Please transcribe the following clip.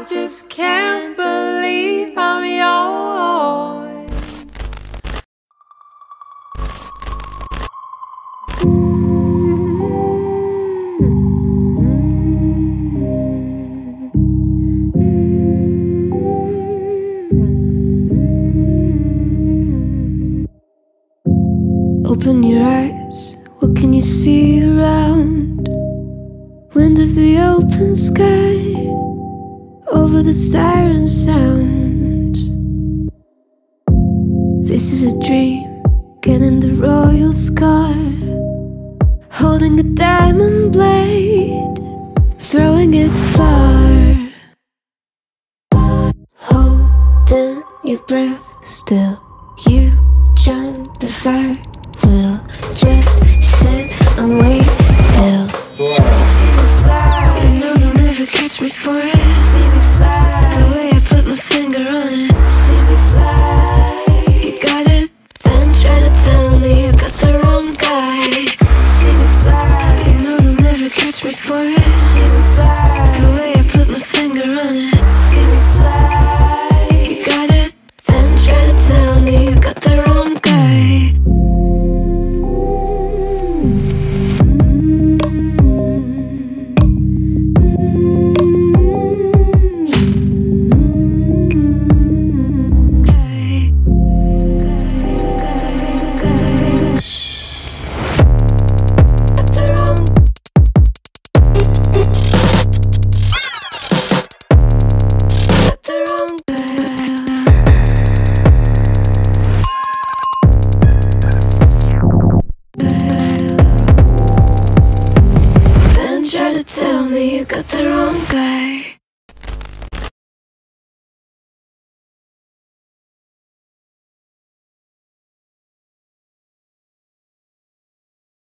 just can't believe I'm yours. Open your eyes, what can you see around? Wind of the open sky, over the siren sounds. This is a dream, getting the royal scar, holding a diamond blade, throwing it far. Holding your breath still, you jump the fire. We'll just sit and wait till see me fly. You know they'll never catch me for it. See me fly. The way I put my finger on it. See me fly. You got it, then try to tell me you got the wrong guy. See me fly. You know they'll never catch me for it. See me fly. The way I put my finger on it. See me fly. You got it, then try to tell me you got the wrong guy. Tell me you got the wrong guy.